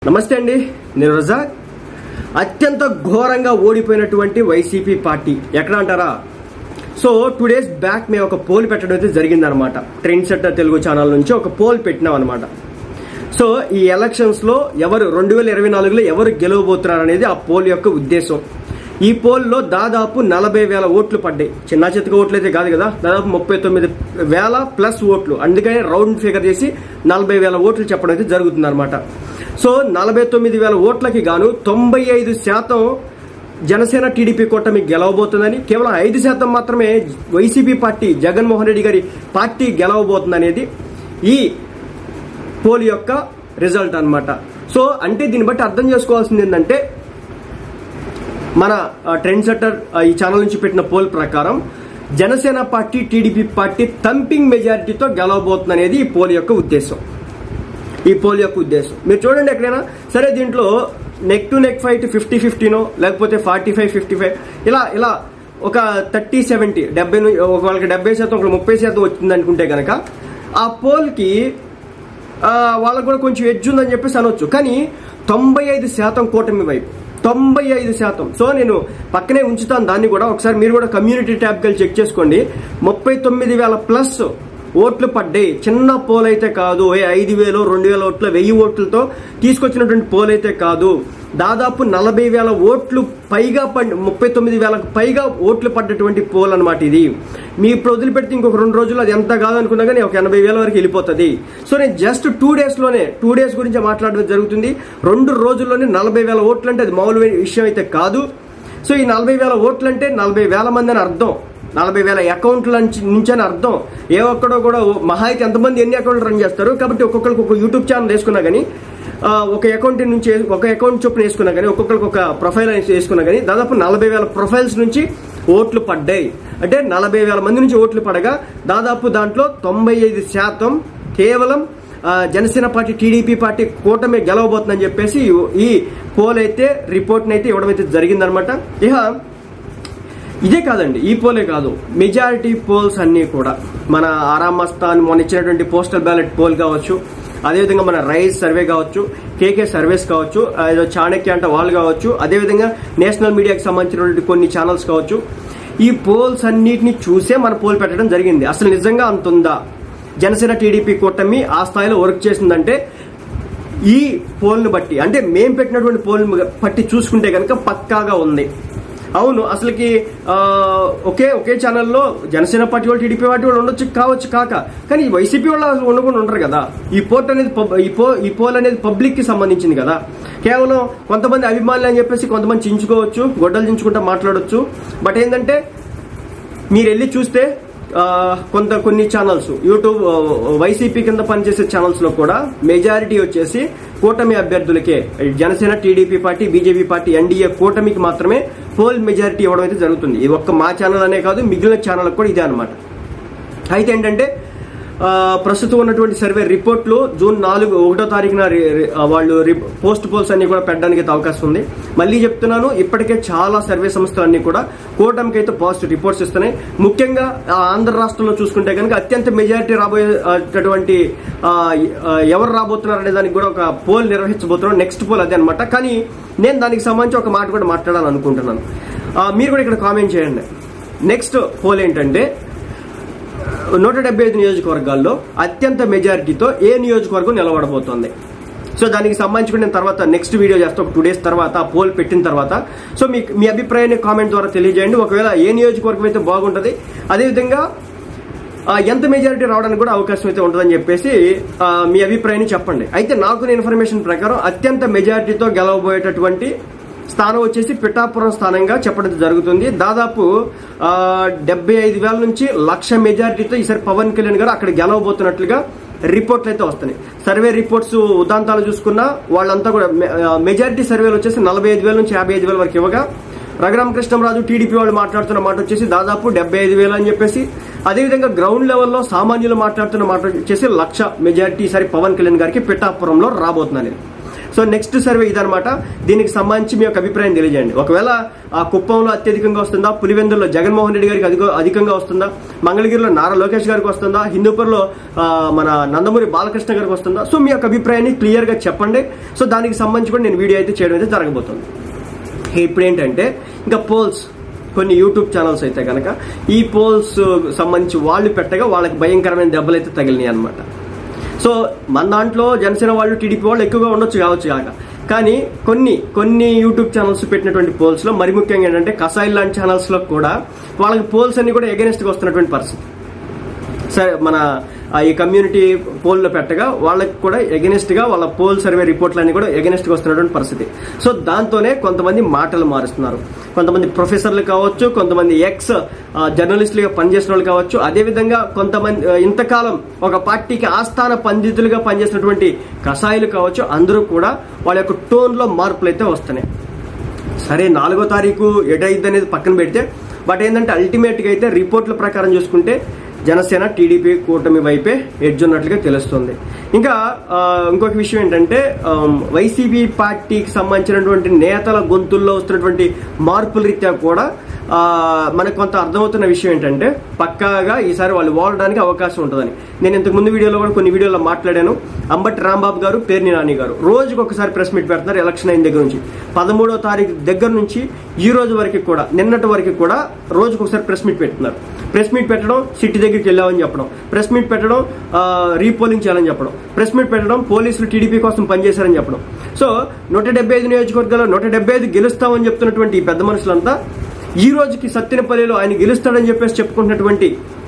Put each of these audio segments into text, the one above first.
నమస్తే అండి, నేను రజాక్. అత్యంత ఘోరంగా ఓడిపోయినటువంటి వైసీపీ పార్టీ ఎక్కడ అంటారా? సో 2 days బ్యాక్ మేము ఒక పోల్ పెట్టడం అయితే జరిగిందనమాట. ట్రెండ్ సెట్టర్ తెలుగు ఛానల్ నుంచి ఒక పోల్ పెట్టినాం అనమాట. సో ఈ ఎలక్షన్స్ లో ఎవరు 2024లో ఎవరు గెలవబోతున్నారు అనేది ఆ పోల్ యొక్క ఉద్దేశం. ఈ పోల్లో దాదాపు 40,000 ఓట్లు పడ్డాయి. చిన్న చితక ఓట్లు అయితే కాదు కదా, దాదాపు 39,000 ప్లస్ ఓట్లు. అందుకని రౌండ్ ఫిగర్ చేసి 40,000 ఓట్లు చెప్పడం అయితే జరుగుతుంది అనమాట. సో 49,000 ఓట్లకి గాను 95% జనసేన టీడీపీ కూటమి గెలవబోతుందని, కేవలం 5% మాత్రమే వైసీపీ పార్టీ జగన్మోహన్ రెడ్డి గారి పార్టీ గెలవబోతుంది అనేది ఈ పోల్ యొక్క రిజల్ట్ అన్నమాట. సో అంటే దీన్ని బట్టి అర్థం చేసుకోవాల్సింది ఏంటంటే, మన ట్రెండ్ సెట్టర్ ఈ ఛానల్ నుంచి పెట్టిన పోల్ ప్రకారం Janasena party TDP party thumping మెజారిటీతో గెలవబోతుంది అనేది ఈ పోల్ యొక్క ఉద్దేశం. మీరు చూడండి ఎక్కడైనా సరే, దీంట్లో నెక్ టు నెక్ ఫైట్ 50-50నో లేకపోతే 45-55 ఇలా ఒక 30-70 వాళ్ళకి 70%, ఒకళ్ళు 30% వచ్చింది అనుకుంటే కనుక ఆ పోల్కి వాళ్ళకు కూడా కొంచెం ఎడ్జ్ ఉందని చెప్పేసి అనొచ్చు. కానీ 95% కూటమి వైపు, 95%. సో నేను పక్కనే ఉంచుతాను దాన్ని కూడా. ఒకసారి మీరు కూడా కమ్యూనిటీ ట్యాబ్కి వెళ్ళి చెక్ చేసుకోండి. 39,000 ప్లస్ ఓట్లు పడ్డాయి. చిన్న పోల్ అయితే కాదు. 5,000, 2,000 ఓట్ల 1,000 ఓట్లతో తీసుకొచ్చినటువంటి పోల్ అయితే కాదు. దాదాపు 40,000 ఓట్లు పైగా 39,000 పైగా ఓట్లు పడ్డటువంటి పోల్ అనమాట ఇది. మీ ఇప్పుడు వదిలిపెడితే ఇంకొక 2 రోజుల్లో అది ఎంత కాదనుకున్నా కానీ ఒక 80,000 వరకు వెళ్ళిపోతుంది. సో నేను జస్ట్ 2 days గురించి మాట్లాడడం జరుగుతుంది. 2 రోజుల్లోనే 40,000 ఓట్లు అంటే అది మామూలు విషయం అయితే కాదు. సో ఈ 40,000 ఓట్లు అంటే 40,000 మంది అని అర్థం, 40,000 అకౌంట్ల నుంచి అని అర్థం. ఏ ఒక్కడో కూడా మహా అయితే ఎంతమంది ఎన్ని అకౌంట్లు రన్ చేస్తారు. కాబట్టి ఒక్కొక్కరికి ఒక యూట్యూబ్ ఛానల్ వేసుకున్నా కానీ, ఒక అకౌంట్ నుంచి ఒక అకౌంట్ చొప్పున వేసుకున్నా కానీ, ఒక్కొక్కరికి ఒక ప్రొఫైల్ వేసుకున్నా కానీ దాదాపు 40,000 ప్రొఫైల్స్ నుంచి ఓట్లు పడ్డాయి. అంటే 40,000 మంది నుంచి ఓట్లు పడగా దాదాపు దాంట్లో 95% కేవలం జనసేన పార్టీ టీడీపీ పార్టీ కూటమి గెలవబోతుందని చెప్పేసి ఈ పోల్ అయితే రిపోర్ట్ని అయితే ఇవ్వడం అయితే జరిగిందనమాట. ఇదే కాదండి, ఈ పోలే కాదు, మెజారిటీ పోల్స్ అన్ని కూడా మన ఆరామస్థాన్ మొన్న ఇచ్చినటువంటి పోస్టల్ బ్యాలెట్ పోల్ కావచ్చు, అదేవిధంగా మన రైజ్ సర్వే కావచ్చు, కేకే సర్వేస్ కావచ్చు, ఏదో చాణక్య అంటే వాళ్ళు కావచ్చు, అదేవిధంగా నేషనల్ మీడియాకి సంబంధించినటువంటి కొన్ని ఛానల్స్ కావచ్చు, ఈ పోల్స్ అన్నిటిని చూసే మన పోల్ పెట్టడం జరిగింది. అసలు నిజంగా అంత ఉందా జనసేన టీడీపీ కూటమి ఆ స్థాయిలో వర్క్ చేసిందంటే ఈ పోల్ని బట్టి, అంటే మేం పెట్టినటువంటి పోల్ బట్టి చూసుకుంటే కనుక పక్కాగా ఉంది. అవును, అసలుకి ఒకే ఛానల్లో జనసేన పార్టీ వాళ్ళు టీడీపీ పార్టీ వాళ్ళు ఉండొచ్చు కావచ్చు కానీ వైసీపీ వాళ్ళు ఉండకుండా ఉండరు కదా. ఈ పోల్ అనేది పబ్లిక్ కి సంబంధించింది కదా. కేవలం కొంతమంది అభిమానులు అని చెప్పేసి కొంతమంది చించుకోవచ్చు, గొడ్డలు చించుకుంటా మాట్లాడొచ్చు. బట్ ఏంటంటే మీరు వెళ్ళి చూస్తే కొన్ని ఛానల్స్ యూట్యూబ్ వైసీపీ కింద పనిచేసే ఛానల్స్ లో కూడా మెజారిటీ వచ్చేసి కూటమి అభ్యర్థులకే, Janasena TDP party BJP party NDA కూటమికి మాత్రమే పోల్ మెజారిటీ ఇవ్వడం అయితే జరుగుతుంది. ఇది ఒక్క మా ఛానల్ అనే కాదు, మిగిలిన ఛానల్ కూడా ఇదే అనమాట. అయితే ఏంటంటే ప్రస్తుతం ఉన్నటువంటి సర్వే రిపోర్ట్లు జూన్ 1వ తారీఖున వాళ్ళు పోస్ట్ పోల్స్ అన్ని కూడా పెట్టడానికి అయితే అవకాశం ఉంది. మళ్ళీ చెప్తున్నాను, ఇప్పటికే చాలా సర్వే సంస్థలన్నీ కూడా కూటమికి అయితే పాజిటివ్ రిపోర్ట్స్ ఇస్తున్నాయి. ముఖ్యంగా ఆంధ్ర రాష్ట్రంలో చూసుకుంటే కనుక అత్యంత మెజారిటీ రాబోయేటటువంటి ఎవరు రాబోతున్నారు అనే దానికి కూడా ఒక పోల్ నిర్వహించబోతున్నాం. నెక్స్ట్ పోల్ అదే అనమాట. కానీ నేను దానికి సంబంధించి ఒక మాట కూడా మాట్లాడాలనుకుంటున్నాను. మీరు కూడా ఇక్కడ కామెంట్ చేయండి. నెక్స్ట్ పోల్ ఏంటంటే 175 నియోజకవర్గాల్లో అత్యంత మెజారిటీతో ఏ నియోజకవర్గం నిలబడబోతోంది. సో దానికి సంబంధించి నేను తర్వాత నెక్స్ట్ వీడియో చేస్తాను, ఒక 2 days తర్వాత ఆ పోల్ పెట్టిన తర్వాత. సో మీ అభిప్రాయాన్ని కామెంట్ ద్వారా తెలియజేయండి. ఒకవేళ ఏ నియోజకవర్గం అయితే బాగుంటుంది, అదేవిధంగా ఎంత మెజారిటీ రావడానికి కూడా అవకాశం అయితే ఉంటుందని చెప్పేసి మీ అభిప్రాయాన్ని చెప్పండి. అయితే నాకున్న ఇన్ఫర్మేషన్ ప్రకారం అత్యంత మెజారిటీతో గెలవబోయేటటువంటి స్థానం వచ్చేసి పిఠాపురం స్థానంగా చెప్పడం జరుగుతుంది. దాదాపు 75,000 నుంచి 1,00,000 మెజారిటీతో ఈసారి పవన్ కళ్యాణ్ గారు అక్కడ గెలవబోతున్నట్లుగా రిపోర్ట్లు అయితే వస్తున్నాయి. సర్వే రిపోర్ట్స్ ఉదాంతాలు చూసుకున్నా వాళ్ళంతా కూడా మెజారిటీ సర్వేలు వచ్చేసి 45,000 నుంచి 55,000 వరకు ఇవ్వగా, రఘురామకృష్ణంరాజు టీడీపీ వాళ్ళు మాట్లాడుతున్న మాట వచ్చేసి దాదాపు 75,000 అని చెప్పేసి, అదేవిధంగా గ్రౌండ్ లెవెల్లో సామాన్యులు మాట్లాడుతున్న మాట వచ్చేసి 1,00,000 మెజారిటీ ఈసారి పవన్ కళ్యాణ్ గారికి పిఠాపురంలో రాబోతుందని. సో నెక్స్ట్ సర్వే ఇదనమాట. దీనికి సంబంధించి మీ యొక్క అభిప్రాయం తెలియజేయండి. ఒకవేళ ఆ కుప్పంలో అత్యధికంగా వస్తుందా, పులివెందుల్లో జగన్మోహన్ రెడ్డి గారికి అధికంగా వస్తుందా, మంగళగిరిలో నారా లోకేష్ గారికి వస్తుందా, హిందూపూర్లో మన నందమూరి బాలకృష్ణ గారికి వస్తుందా? సో మీ యొక్క అభిప్రాయాన్ని క్లియర్ గా చెప్పండి. సో దానికి సంబంధించి కూడా నేను వీడియో అయితే చేయడం అయితే జరగబోతుంది. ఇప్పుడు ఏంటంటే ఇంకా పోల్స్ కొన్ని యూట్యూబ్ ఛానల్స్ అయితే కనుక ఈ పోల్స్ సంబంధించి వాళ్ళు పెట్టగా వాళ్ళకి భయంకరమైన దెబ్బలు అయితే తగిలినాయి అనమాట. సో మన దాంట్లో జనసేన వాళ్ళు టీడీపీ వాళ్ళు ఎక్కువగా ఉండొచ్చు కావచ్చు కాక, కానీ కొన్ని యూట్యూబ్ ఛానల్స్ పెట్టినటువంటి పోల్స్ లో మరి ముఖ్యంగా ఏంటంటే కసాయిల్ లాంటి ఛానల్స్ లో కూడా వాళ్ళకి పోల్స్ అన్ని కూడా ఎగెనిస్ట్ గా వస్తున్నటువంటి పరిస్థితి. సరే మన ఈ కమ్యూనిటీ పోల్లో పెట్టగా వాళ్ళకి కూడా ఎగెనిస్ట్ గా వాళ్ళ పోల్ సర్వే రిపోర్ట్లన్నీ కూడా ఎగెనిస్ట్ గా వస్తున్నటువంటి పరిస్థితి. సో దాంతోనే కొంతమంది మాటలు మారుస్తున్నారు. కొంతమంది ప్రొఫెసర్లు కావచ్చు, కొంతమంది ఎక్స్ జర్నలిస్టులుగా పనిచేసిన వాళ్ళు కావచ్చు, అదేవిధంగా కొంతమంది ఇంతకాలం ఒక పార్టీకి ఆస్థాన పండితులుగా పనిచేసినటువంటి కషాయిలు కావచ్చు, అందరూ కూడా వాళ్ళ యొక్క టోన్ లో మార్పులు అయితే వస్తున్నాయి. సరే 4వ తారీఖు ఎటైద్ది అనేది పక్కన పెడితే, బట్ ఏంటంటే అల్టిమేట్ గా అయితే రిపోర్ట్ల ప్రకారం చూసుకుంటే జనసేన టీడీపీ కూటమి వైపే ఎడ్జ్ ఉన్నట్లుగా తెలుస్తుంది. ఇంకా ఇంకొక విషయం ఏంటంటే వైసీపీ పార్టీకి సంబంధించినటువంటి నేతల గొంతుల్లో వస్తున్నటువంటి మార్పుల రీత్యా కూడా మనకు కొంత అర్థమవుతున్న విషయం ఏంటంటే పక్కాగా ఈసారి వాళ్ళు ఓడడానికి అవకాశం ఉంటుందని. నేను ఇంతకు ముందు వీడియోలో కూడా కొన్ని వీడియోలో మాట్లాడాను. అంబటి రాంబాబు గారు, పేర్ని నాని గారు రోజుకు ఒకసారి ప్రెస్ మీట్ పెడుతున్నారు. ఎలక్షన్ అయిన దగ్గర నుంచి 13వ తారీఖు దగ్గర నుంచి ఈ రోజు వరకు కూడా, నిన్నటి వరకు కూడా రోజుకు ఒకసారి ప్రెస్ మీట్ పెడుతున్నారు. ప్రెస్ మీట్ పెట్టడం సిటీ దగ్గరికి వెళ్ళామని చెప్పడం, ప్రెస్ మీట్ పెట్టడం రీపోలింగ్ చేయాలని చెప్పడం, ప్రెస్ మీట్ పెట్టడం పోలీసులు టీడీపీ కోసం పనిచేశారని చెప్పడం. సో 175 నియోజకవర్గాల్లో 175 గెలుస్తామని చెప్తున్నటువంటి ఈ పెద్ద మనుషులంతా ఈ రోజుకి సత్తెనపల్లిలో ఆయన గెలుస్తాడని చెప్పేసి చెప్పుకుంటున్నటువంటి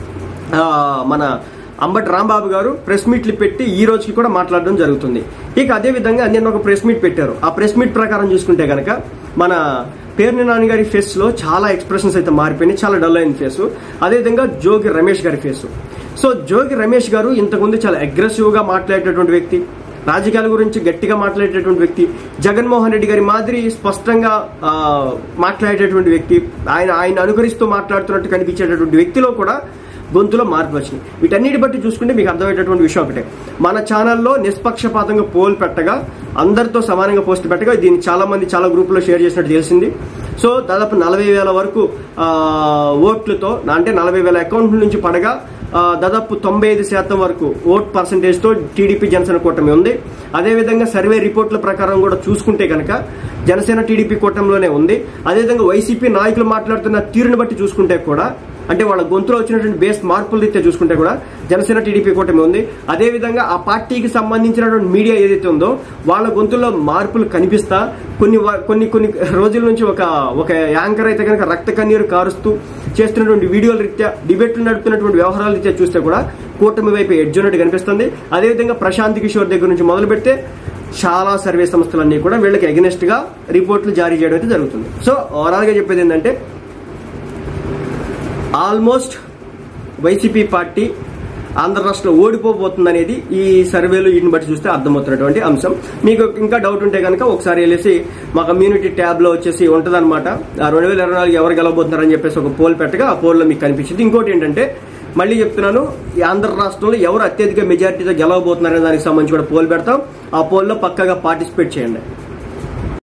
మన అంబటి రాంబాబు గారు ప్రెస్ మీట్లు పెట్టి ఈ రోజుకి కూడా మాట్లాడడం జరుగుతుంది. ఇక అదేవిధంగా నిన్న ఒక ప్రెస్ మీట్ పెట్టారు. ఆ ప్రెస్ మీట్ ప్రకారం చూసుకుంటే కనుక మన పేర్ని నాని గారి ఫేస్ లో చాలా ఎక్స్ప్రెషన్స్ అయితే మారిపోయినాయి, చాలా డల్ అయిన ఫేసు. అదేవిధంగా జోగి రమేష్ గారి ఫేసు. సో జోగి రమేష్ గారు ఇంతకుముందు చాలా అగ్రెసివ్ గా మాట్లాడేటటువంటి వ్యక్తి, రాజకీయాల గురించి గట్టిగా మాట్లాడేటటువంటి వ్యక్తి, జగన్మోహన్ రెడ్డి గారి మాదిరి స్పష్టంగా మాట్లాడేటటువంటి వ్యక్తి, ఆయన అనుకరిస్తూ మాట్లాడుతున్నట్టు కనిపించేటటువంటి వ్యక్తిలో కూడా గొంతులో మార్పు వచ్చింది. వీటన్నిటి బట్టి చూసుకుంటే మీకు అర్థమయ్యేటటువంటి విషయం ఒకటే, మన ఛానల్లో నిష్పక్షపాతంగా పోల్ పెట్టగా, అందరితో సమానంగా పోస్ట్ పెట్టగా దీన్ని చాలా మంది చాలా గ్రూపులో షేర్ చేసినట్టు తెలిసింది. సో దాదాపు 40,000 వరకు ఓట్లతో, అంటే 40,000 అకౌంట్ల నుంచి పడగా దాదాపు 95% వరకు ఓట్ పర్సంటేజ్ తో టీడీపీ జనసేన కూటమి ఉంది. అదేవిధంగా సర్వే రిపోర్ట్ల ప్రకారం కూడా చూసుకుంటే కనుక జనసేన టీడీపీ కూటమిలోనే ఉంది. అదేవిధంగా వైసీపీ నాయకులు మాట్లాడుతున్న తీరుని బట్టి చూసుకుంటే కూడా, అంటే వాళ్ళ గొంతులో వచ్చినటువంటి బేస్ మార్పుల రీత్యా చూసుకుంటే కూడా జనసేన టీడీపీ కూటమి ఉంది. అదేవిధంగా ఆ పార్టీకి సంబంధించినటువంటి మీడియా ఏదైతే ఉందో వాళ్ళ గొంతుల్లో మార్పులు కనిపిస్తా కొన్ని రోజుల నుంచి ఒక యాంకర్ అయితే కనుక రక్త కన్నీరు కారుస్తూ చేస్తున్నటువంటి వీడియోల రీత్యా, డిబేట్లు నడుపుతున్నటువంటి వ్యవహారాల రీత్యా చూస్తే కూడా కూటమి వైపు ఎడ్జ్ ఉన్నట్టు కనిపిస్తుంది. అదేవిధంగా ప్రశాంత్ కిషోర్ దగ్గర నుంచి మొదలు పెడితే చాలా సర్వే సంస్థలన్నీ కూడా వీళ్ళకి అగెనిస్ట్ గా రిపోర్ట్లు జారీ చేయడం అయితే జరుగుతుంది. సో ఓవరాల్ గా చెప్పేది ఏంటంటే ఆల్మోస్ట్ వైసీపీ పార్టీ ఆంధ్ర రాష్ట్రంలో ఓడిపోబోతుంది అనేది ఈ సర్వేలు వీటిని బట్టి చూస్తే అర్థమవుతున్నటువంటి అంశం. మీకు ఇంకా డౌట్ ఉంటే కనుక ఒకసారి వెళ్ళేసి మా కమ్యూనిటీ ట్యాబ్ లో వచ్చేసి ఉంటదన్నమాట. 2024 ఎవరు గెలవబోతున్నారని చెప్పేసి ఒక పోల్ పెట్టగా ఆ పోల్ లో మీకు కనిపించింది. ఇంకోటి ఏంటంటే మళ్ళీ చెప్తున్నాను, ఈ ఆంధ్ర రాష్ట్రంలో ఎవరు అత్యధిక మెజారిటీతో గెలవబోతున్నారనే దానికి సంబంధించి కూడా పోల్ పెడతాం. ఆ పోల్లో పక్కగా పార్టిసిపేట్ చేయండి.